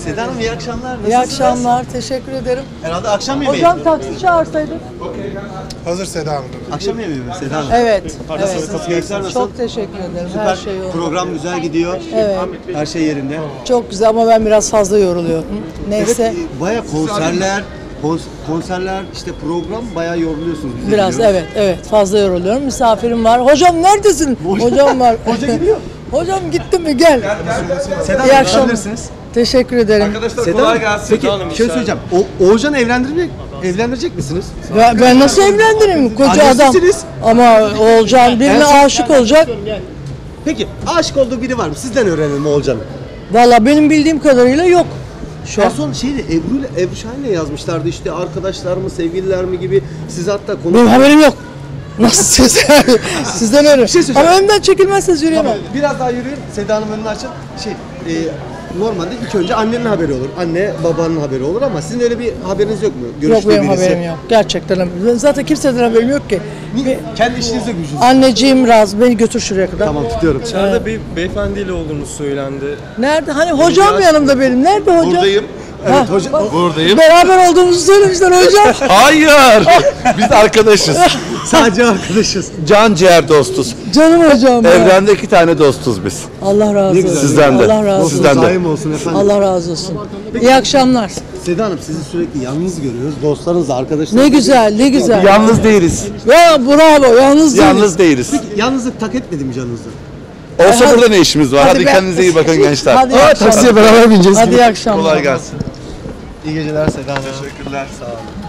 Seda Hanım iyi akşamlar. Nasılsınız? İyi akşamlar, teşekkür ederim. Herhalde akşam yemeği. Hocam taksi çağırsaydık. Hazır Seda Hanım. Akşam yemeği mi Seda Hanım? Evet, Nasılsınız? evet. Keyifler nasıl? Çok teşekkür ederim. Her şey yolunda. Program güzel gidiyor. Evet. Her şey yerinde. Çok güzel ama ben biraz fazla yoruluyorum. Neyse, Evet, baya konserler, işte program bayağı yoruluyorsunuz. Biz de biraz biliyoruz. evet fazla yoruluyorum. Misafirim var. Hocam neredesin? Hocam var. Hoca gidiyor. Hocam gitti mi? Gel. Seda İyi Hanım akşamlar. alabilirsiniz. Teşekkür ederim. Arkadaşlar Seda kolay Hanım, gelsin. peki Sağ olun, bir şey inşallah. söyleyeceğim. Oğuzcan'ı evlendirecek misiniz? Ben nasıl evlendiririm koca adam? Annesisiniz. Ama Oğulcan birine aşık olacak. Peki aşık olduğu biri var mı? Sizden öğrenelim Oğulcan'ı. Valla benim bildiğim kadarıyla yok. Şu En an. son Ebru Şahin'le yazmışlardı işte arkadaşlar mı sevgililer mi gibi siz hatta Benim haberim yok. Nasıl siz? Sizden öyle. şey söyleyeceğim. Ama önden çekilmezseniz yürüyemem. Biraz daha yürüyün. Seda Hanım önünü açın. Normalde ilk önce annenin haberi olur. Anne babanın haberi olur ama sizin öyle bir haberiniz yok mu? Yok Görüştüğü benim birisi. haberim yok. Gerçekten haberim. Zaten kimseden haberim yok ki. Kendi işinizde gücünüz. Anneciğim razı. Beni götür şuraya kadar. Tamam tutuyorum. İçeride bir beyefendiyle olduğunuz söylendi. Nerede? Hani hocam yanımda benim. Nerede hocam? Buradayım. Evet hocam. Buradayım. Beraber olduğumuzu söylemişler hocam. Hayır. Biz arkadaşız. Sadece arkadaşız. Can ciğer dostuz. Canım hocam. ya. Evrende 2 tane dostuz biz. Allah razı olsun. Sizden de. Allah razı olsun. Sizden de. Daim olsun efendim. Allah razı olsun. İyi akşamlar. Seda Hanım sizi sürekli yalnız görüyoruz. Dostlarınızla, arkadaşlarınızla. Ne güzel, ne güzel. Yalnız değiliz. Ya bravo, yalnız değilim. Yalnız değiliz. Yalnızlık tak etmedi mi canınızı? Olsa Hadi- burada ne işimiz var? Hadi ben- kendinize iyi bakın gençler. Hadi iyi akşamlar. beraber bineceğiz. Hadi iyi akşamlar. Kolay gelsin. İyi geceler Seda Hanım. Teşekkürler. Sağ olun.